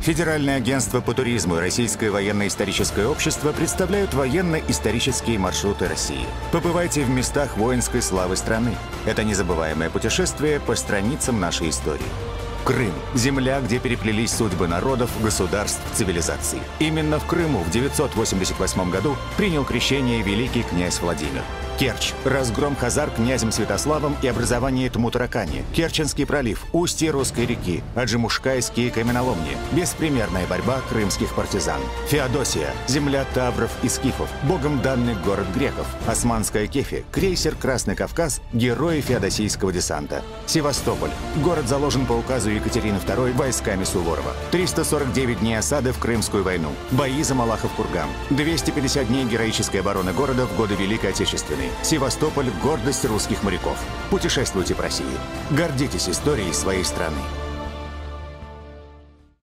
Федеральное агентство по туризму и Российское военно-историческое общество представляют военно-исторические маршруты России. Побывайте в местах воинской славы страны. Это незабываемое путешествие по страницам нашей истории. Крым – земля, где переплелись судьбы народов, государств, цивилизаций. Именно в Крыму в 988 году принял крещение великий князь Владимир. Керчь – разгром хазар князем Святославом и образование Тмутаракани. Керченский пролив, устье Русской реки, Аджимушкайские каменоломни, беспримерная борьба крымских партизан. Феодосия – земля тавров и скифов, богом данный город греков. Османская Кефи, крейсер «Красный Кавказ», герои феодосийского десанта. Севастополь – город заложен по указу Екатерины II войсками Суворова. 349 дней осады в Крымскую войну. Бои за Малахов-Курган. 250 дней героической обороны города в годы Великой Отечественной. Севастополь – гордость русских моряков. Путешествуйте по России. Гордитесь историей своей страны.